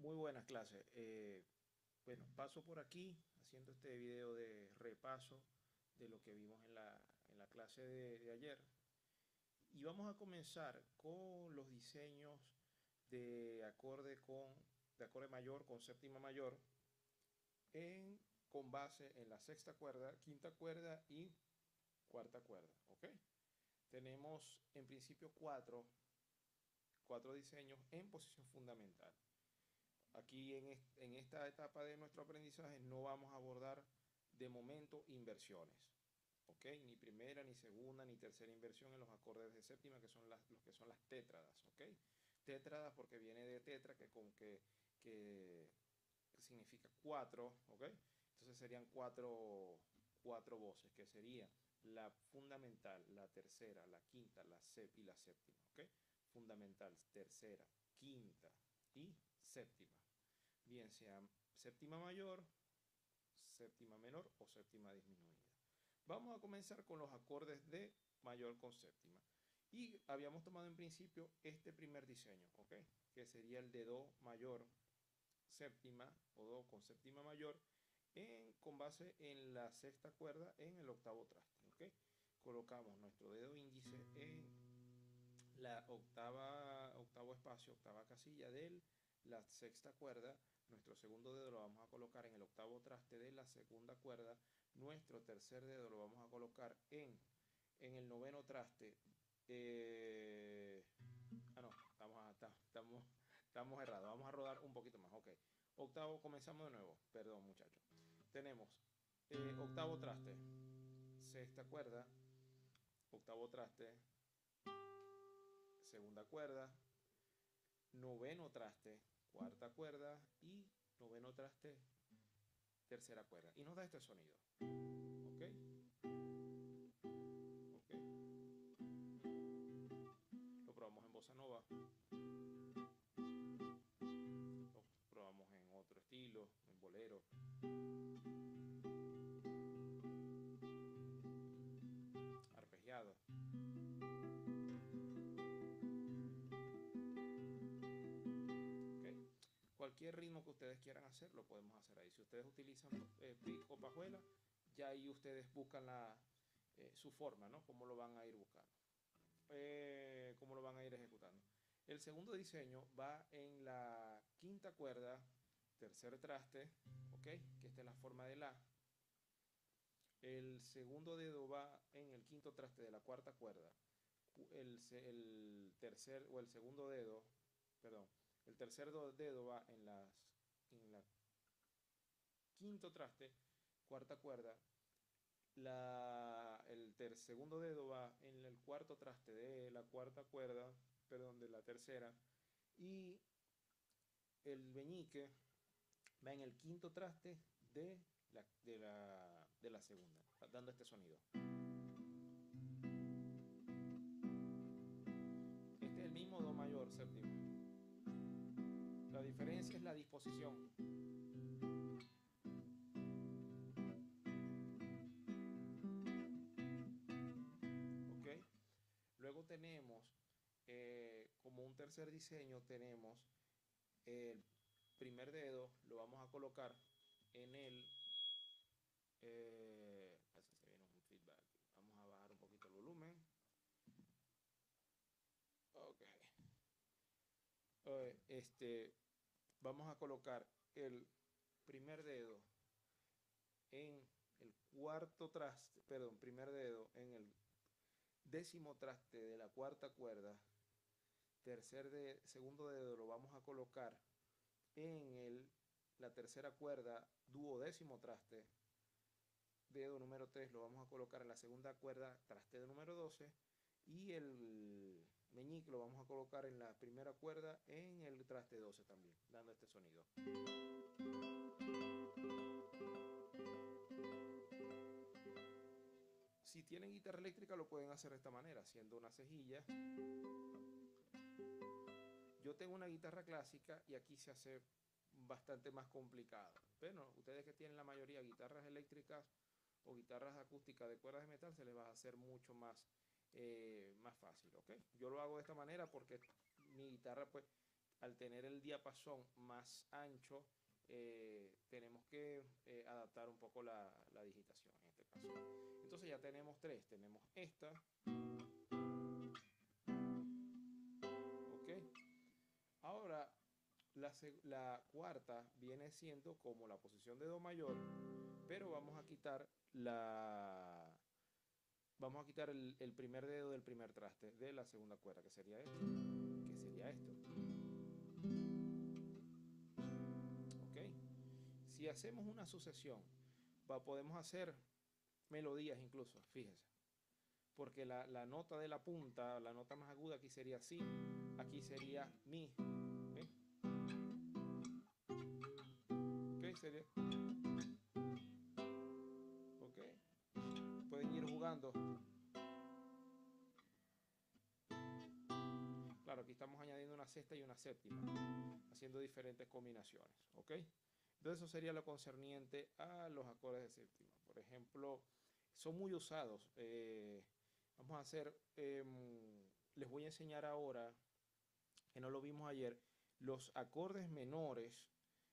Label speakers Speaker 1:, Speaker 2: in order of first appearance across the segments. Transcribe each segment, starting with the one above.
Speaker 1: Muy buenas clases. Bueno, paso por aquí haciendo este video de repaso de lo que vimos en la clase de ayer. Y vamos a comenzar con los diseños de acorde mayor con séptima mayor con base en la sexta cuerda, quinta cuerda y cuarta cuerda. ¿Ok? Tenemos en principio cuatro diseños en posición fundamental. Aquí en esta etapa de nuestro aprendizaje no vamos a abordar de momento inversiones, ¿ok? Ni primera, ni segunda, ni tercera inversión en los acordes de séptima, que son los que son las tétradas, ¿ok? Tétradas porque viene de tetra, que significa cuatro, ¿ok? Entonces serían cuatro voces, que sería la fundamental, la tercera, la quinta, y la séptima, ¿ok? Fundamental, tercera, quinta y séptima. Bien sea séptima mayor, séptima menor o séptima disminuida. Vamos a comenzar con los acordes de mayor con séptima. Y habíamos tomado en principio este primer diseño, ¿ok? Que sería el de Do mayor séptima o Do con séptima mayor con base en la sexta cuerda en el octavo traste, ¿ok? Colocamos nuestro dedo índice en la octavo espacio, octava casilla de la sexta cuerda. Nuestro segundo dedo lo vamos a colocar en el octavo traste de la segunda cuerda. Nuestro tercer dedo lo vamos a colocar en el noveno traste. No, estamos errados. Vamos a rodar un poquito más. Ok. Octavo, comenzamos de nuevo. Perdón, muchachos. Tenemos octavo traste, sexta cuerda, octavo traste, segunda cuerda, noveno traste, cuarta cuerda y noveno traste, tercera cuerda. Y nos da este sonido. ¿Ok? ¿Ok? Lo probamos en bossa nova. Lo probamos en otro estilo, en bolero. Arpegiado. ¿Ok? Cualquier ritmo que ustedes quieran hacer, lo podemos hacer ahí. Si ustedes utilizan pick o pajuela, ya ahí ustedes buscan su forma, ¿no? Cómo lo van a ir buscando. Cómo lo van a ir ejecutando. El segundo diseño va en la quinta cuerda, tercer traste, ¿ok? Que esta es la forma de la. El segundo dedo va en el quinto traste de la cuarta cuerda. El tercer o el segundo dedo, perdón, el tercer dedo va en la quinto traste, cuarta cuerda. Segundo dedo va en el cuarto traste de la cuarta cuerda, perdón, de la tercera, y el meñique va en el quinto traste de la segunda, dando este sonido. Este es el mismo Do mayor séptimo. La diferencia es la disposición. ¿Ok? Luego tenemos, como un tercer diseño, tenemos el primer dedo, lo vamos a colocar en así se viene un feedback. Vamos a bajar un poquito el volumen. Ok. Vamos a colocar el primer dedo en el cuarto traste, perdón, primer dedo en el décimo traste de la cuarta cuerda. Segundo dedo lo vamos a colocar en la tercera cuerda, duodécimo traste. Dedo número 3 lo vamos a colocar en la segunda cuerda, traste de número 12. Y el meñique lo vamos a colocar en la primera cuerda en el traste 12 también, dando este sonido. Si tienen guitarra eléctrica lo pueden hacer de esta manera, haciendo una cejilla. Yo tengo una guitarra clásica y aquí se hace bastante más complicado. Pero ustedes que tienen la mayoría guitarras eléctricas o guitarras acústicas de cuerdas de metal, se les va a hacer mucho más fácil, ¿ok? Yo lo hago de esta manera porque mi guitarra, pues, al tener el diapasón más ancho, tenemos que adaptar un poco la digitación en este caso. Entonces ya tenemos tres, tenemos esta, ¿ok? Ahora la cuarta viene siendo como la posición de do mayor, pero vamos a quitar el primer dedo del primer traste de la segunda cuerda, que sería esto, ¿ok? Si hacemos una sucesión, podemos hacer melodías incluso, fíjese, porque la nota de la punta, la nota más aguda aquí sería si, aquí sería mi, ¿okay? ¿Okay? Sería, ¿ok? Pueden ir jugando. Claro, aquí estamos añadiendo una sexta y una séptima, haciendo diferentes combinaciones, ¿ok? Entonces eso sería lo concerniente a los acordes de séptima. Por ejemplo, son muy usados. Vamos a hacer, les voy a enseñar ahora, que no lo vimos ayer, los acordes menores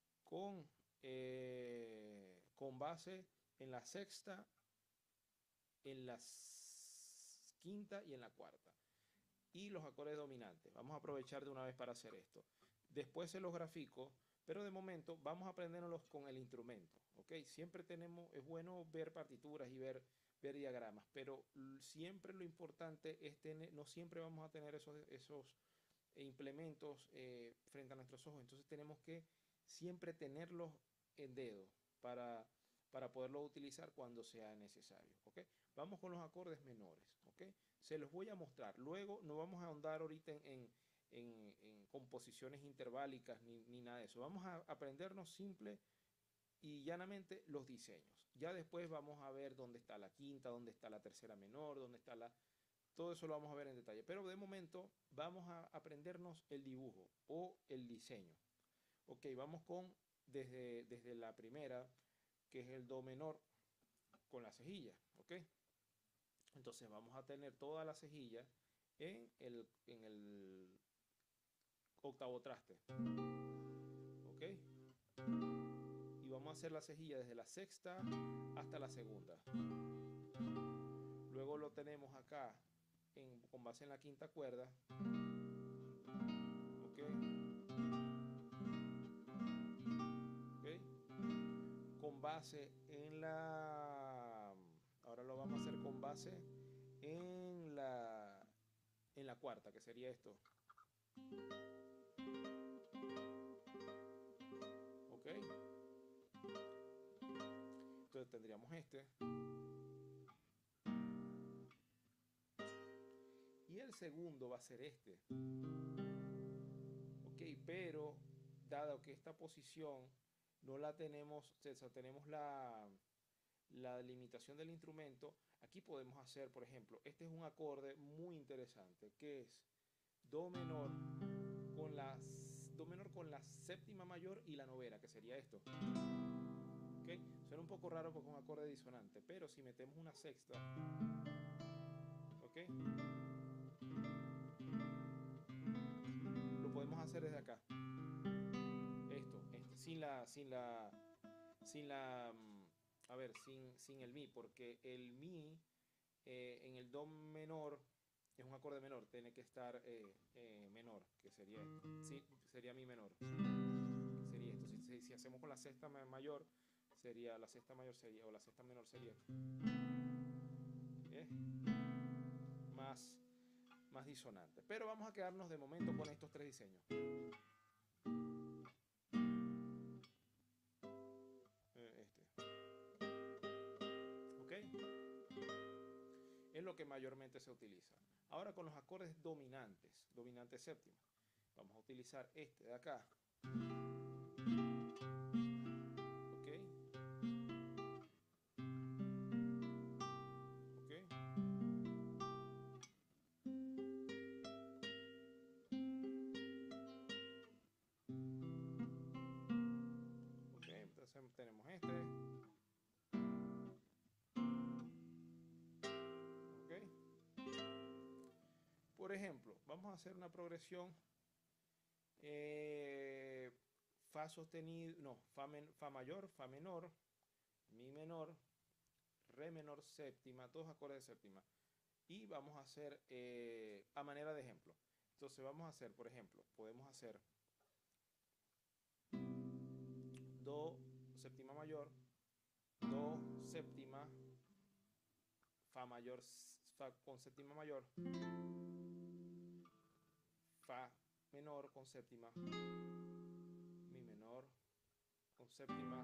Speaker 1: con base en la sexta, en la quinta y en la cuarta. Y los acordes dominantes. Vamos a aprovechar de una vez para hacer esto. Después se los grafico, pero de momento vamos a aprenderlos con el instrumento, ¿ok? Siempre es bueno ver partituras y ver diagramas, pero siempre lo importante es no siempre vamos a tener esos implementos frente a nuestros ojos, entonces tenemos que siempre tenerlos en dedo para poderlo utilizar cuando sea necesario, ¿ok? Vamos con los acordes menores, ¿ok? Se los voy a mostrar. Luego no vamos a ahondar ahorita en composiciones interválicas ni nada de eso. Vamos a aprendernos simple y llanamente los diseños. Ya después vamos a ver dónde está la quinta, dónde está la tercera menor, dónde está la... Todo eso lo vamos a ver en detalle. Pero de momento vamos a aprendernos el dibujo o el diseño. Ok, vamos desde la primera, que es el do menor con la cejilla. Ok. Entonces vamos a tener toda la cejilla en el octavo traste. ¿Ok? Y vamos a hacer la cejilla desde la sexta hasta la segunda. Luego lo tenemos acá con base en la quinta cuerda. ¿Ok? ¿Ok? Con base en la... Ahora lo vamos a hacer con base en la cuarta, que sería esto. ¿Ok? Entonces tendríamos este. Y el segundo va a ser este. Ok, pero dado que esta posición no la tenemos, o sea, tenemos la limitación del instrumento, aquí podemos hacer, por ejemplo, este es un acorde muy interesante, que es do menor con la séptima mayor y la novena, que sería esto. ¿Okay? Suena un poco raro porque es un acorde disonante, pero si metemos una sexta, ¿ok? Lo podemos hacer desde acá. Sin el mi, porque el mi en el do menor es un acorde menor, tiene que estar menor, que sería esto. Sí, sería mi menor. Sería esto. Si hacemos con la sexta mayor, la sexta mayor sería, o la sexta menor sería más disonante. Pero vamos a quedarnos de momento con estos tres diseños. ¿Ok? Es lo que mayormente se utiliza. Ahora con los acordes dominante séptima. Vamos a utilizar este de acá. ¿Ok? ¿Ok? ¿Ok? Entonces tenemos este. ¿Ok? Por ejemplo, vamos a hacer una progresión Fa sostenido, no, fa mayor, fa menor, mi menor, re menor séptima, todos acordes de séptima. Y vamos a hacer a manera de ejemplo. Entonces vamos a hacer, por ejemplo, podemos hacer do séptima mayor, do séptima, fa mayor, fa con séptima mayor, fa menor con séptima, mi menor con séptima.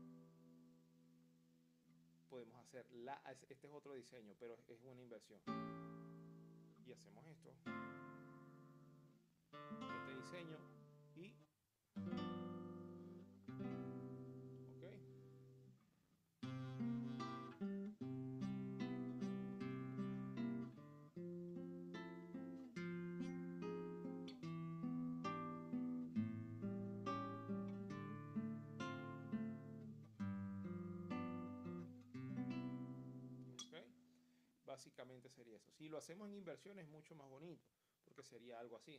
Speaker 1: Podemos hacer la, este es otro diseño, pero es una inversión. Y hacemos esto, este diseño y ok. Ok. Básicamente sería eso. Si lo hacemos en inversión es mucho más bonito, porque sería algo así.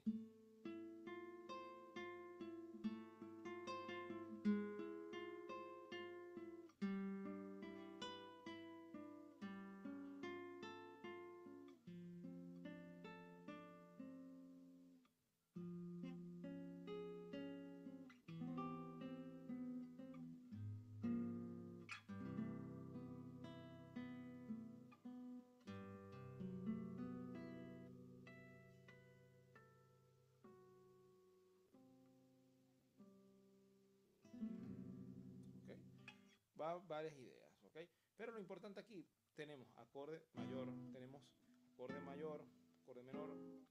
Speaker 1: ¿Ok? Va varias ideas, ¿ok? Pero lo importante aquí, tenemos acorde mayor, tenemos acorde mayor, acorde menor.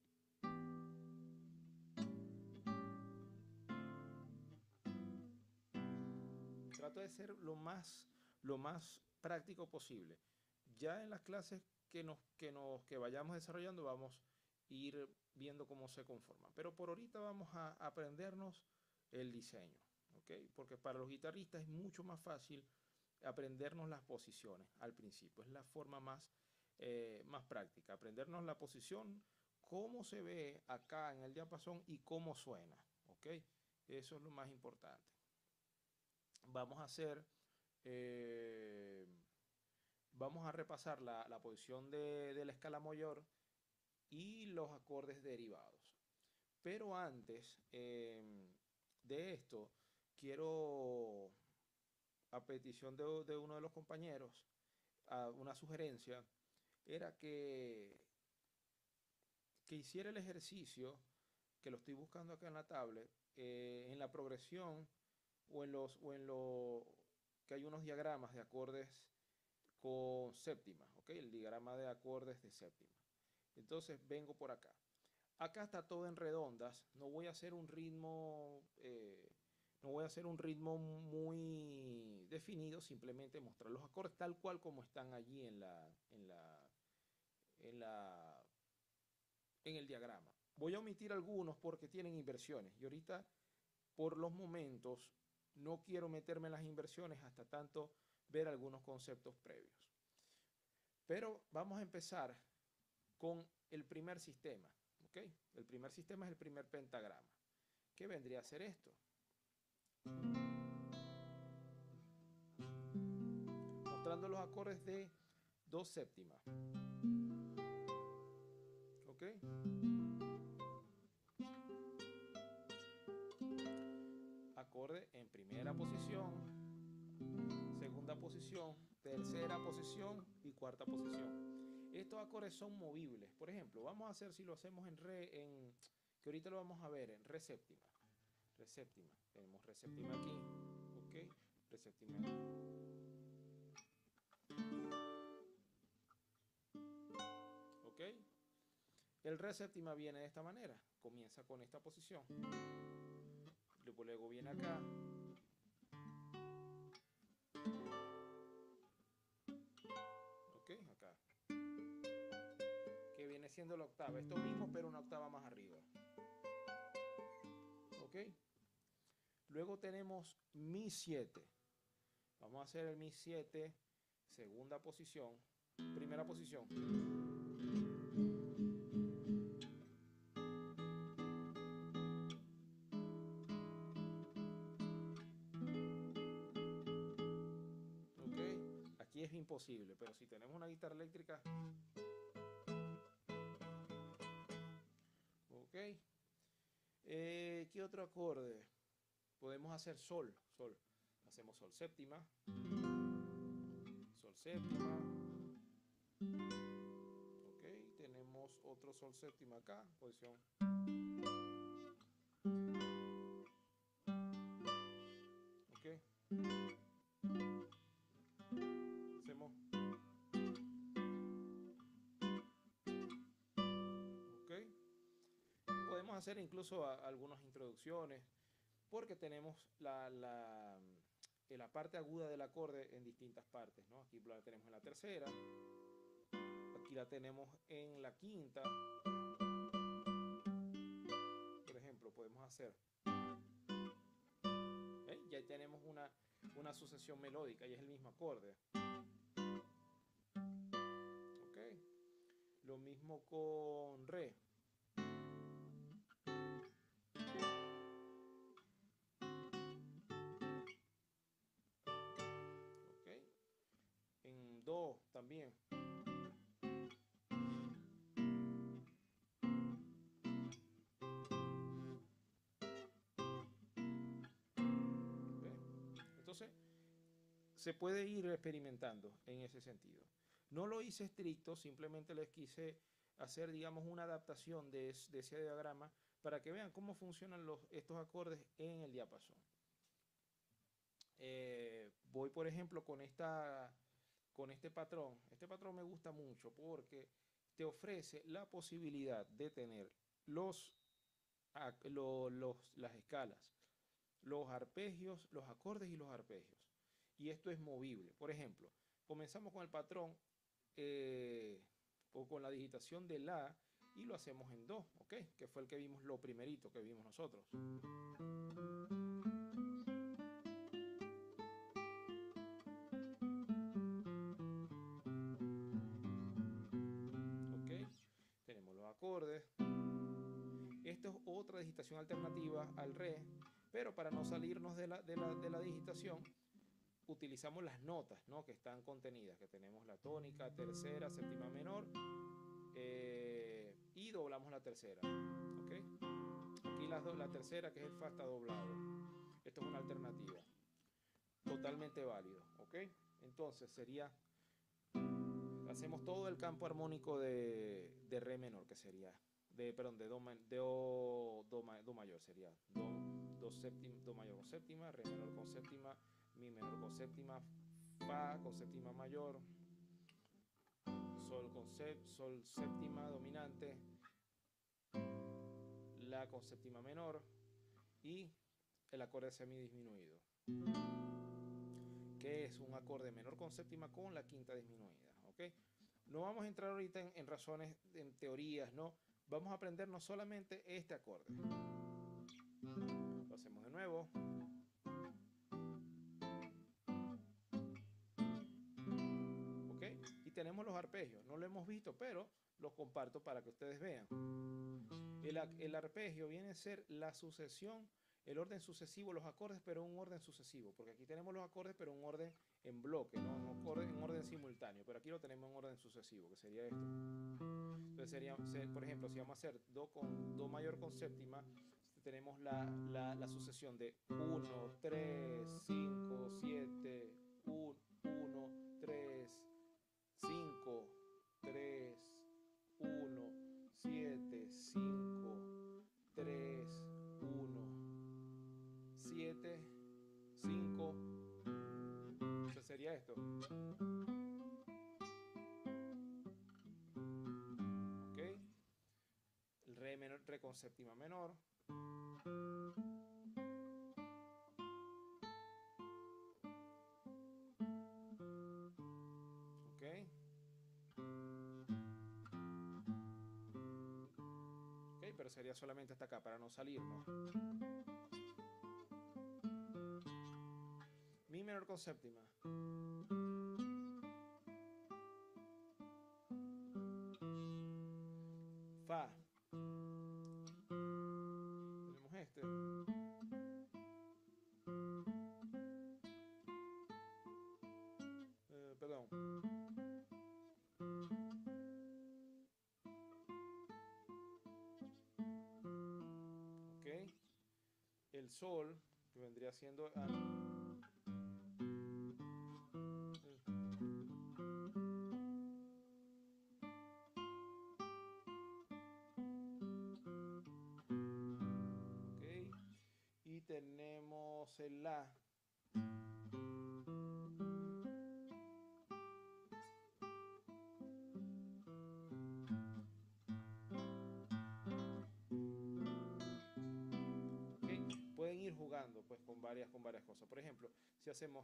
Speaker 1: Trato de ser lo más práctico posible. Ya en las clases que vayamos desarrollando vamos a ir viendo cómo se conforma. Pero por ahorita vamos a aprendernos el diseño, ¿ok? Porque para los guitarristas es mucho más fácil aprendernos las posiciones al principio. Es la forma más práctica. Aprendernos la posición, cómo se ve acá en el diapasón y cómo suena, ¿ok? Eso es lo más importante. Vamos a hacer, eh, vamos a repasar la posición de la escala mayor y los acordes derivados. Pero antes de esto, quiero, a petición de uno de los compañeros, una sugerencia, era que hiciera el ejercicio, que lo estoy buscando acá en la tablet, en la progresión que hay unos diagramas de acordes con séptima, ¿ok? El diagrama de acordes de séptima. Entonces vengo por acá. Acá está todo en redondas. No voy a hacer un ritmo, no voy a hacer un ritmo muy definido, simplemente mostrar los acordes tal cual como están allí en el diagrama. Voy a omitir algunos porque tienen inversiones y ahorita por los momentos no quiero meterme en las inversiones hasta tanto ver algunos conceptos previos. Pero vamos a empezar con el primer sistema, ¿ok? El primer sistema es el primer pentagrama. ¿Qué vendría a ser esto? Mostrando los acordes de do séptima. ¿Ok? Acorde en primera posición, segunda posición, tercera posición y cuarta posición. Estos acordes son movibles. Por ejemplo, vamos a hacer si lo hacemos en re, que ahorita lo vamos a ver en re séptima. Re séptima. Tenemos re séptima aquí. ¿Ok? Re séptima aquí. ¿Ok? El re séptima viene de esta manera. Comienza con esta posición. Luego viene acá. ¿Ok? Acá. Que viene siendo la octava. Esto mismo, pero una octava más arriba. ¿Ok? Luego tenemos mi 7. Vamos a hacer el mi 7, segunda posición, primera posición. es imposible, pero si tenemos una guitarra eléctrica, ok. ¿Qué otro acorde? Podemos hacer sol, sol. Hacemos sol séptima, sol séptima. Ok, tenemos otro sol séptima acá, posición. Ok. Hacemos. Ok. Podemos hacer incluso algunas introducciones, porque tenemos la parte aguda del acorde en distintas partes, ¿no? Aquí la tenemos en la tercera, aquí la tenemos en la quinta. Por ejemplo, podemos hacer, ya tenemos una sucesión melódica y es el mismo acorde. Ok, lo mismo con re. Ok, en do también. Entonces, se puede ir experimentando en ese sentido. No lo hice estricto, simplemente les quise hacer, digamos, una adaptación de ese diagrama para que vean cómo funcionan estos acordes en el diapasón. Voy, por ejemplo, con este patrón. Este patrón me gusta mucho porque te ofrece la posibilidad de tener las escalas, los arpegios, los acordes y los arpegios. Y esto es movible. Por ejemplo, comenzamos con el patrón o con la digitación de la y lo hacemos en do, ¿ok? Que fue el que vimos, lo primerito que vimos nosotros. ¿Ok? Tenemos los acordes. Esto es otra digitación alternativa al re, pero para no salirnos de la digitación, utilizamos las notas, ¿no? Que están contenidas, que tenemos la tónica, tercera, séptima menor, y doblamos la tercera. ¿Okay? Aquí la tercera, que es el fa, está doblado. Esto es una alternativa totalmente válido. ¿Okay? Entonces sería, hacemos todo el campo armónico de re menor, que sería de do mayor, sería do mayor con séptima, re menor con séptima, mi menor con séptima, fa con séptima mayor, sol séptima dominante, la con séptima menor y el acorde semidisminuido, que es un acorde menor con séptima con la quinta disminuida. ¿Okay? No vamos a entrar ahorita en razones, en teorías, ¿no? Vamos a aprendernos solamente este acorde. Lo hacemos de nuevo. ¿Ok? Y tenemos los arpegios. No lo hemos visto, pero los comparto para que ustedes vean. El arpegio viene a ser la sucesión, el orden sucesivo, los acordes, pero un orden sucesivo. Porque aquí tenemos los acordes, pero un orden en bloque, ¿no? En orden simultáneo. Pero aquí lo tenemos en orden sucesivo, que sería esto. Entonces sería, por ejemplo, si vamos a hacer do mayor con séptima, tenemos la sucesión de 1, 3, 5, 7, 1, 3, 5, 3, 1, 7, 5, 3, 1, 7, 5. Entonces sería esto. ¿Ok? El re menor, re con séptima menor. ¿Ok? Ok, pero sería solamente hasta acá para no salirnos. Mi menor con séptima. Fa. Tenemos este. Perdón. el sol, que vendría siendo ok, y tenemos el la. Okay. Pueden ir jugando pues con varias cosas. Por ejemplo, si hacemos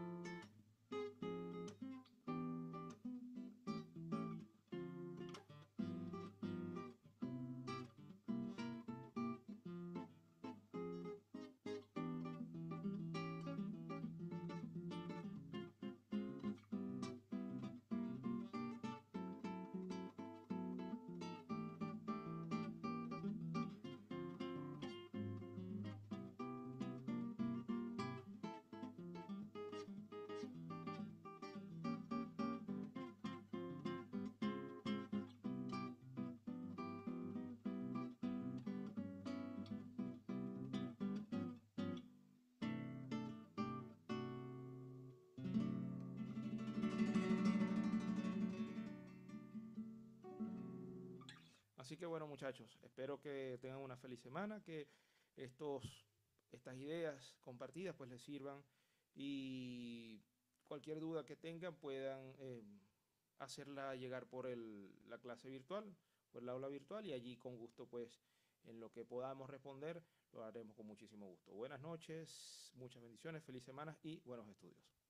Speaker 1: así que bueno muchachos, espero que tengan una feliz semana, que estas ideas compartidas pues les sirvan y cualquier duda que tengan puedan hacerla llegar por la clase virtual, por el aula virtual y allí con gusto pues en lo que podamos responder lo haremos con muchísimo gusto. Buenas noches, muchas bendiciones, feliz semana y buenos estudios.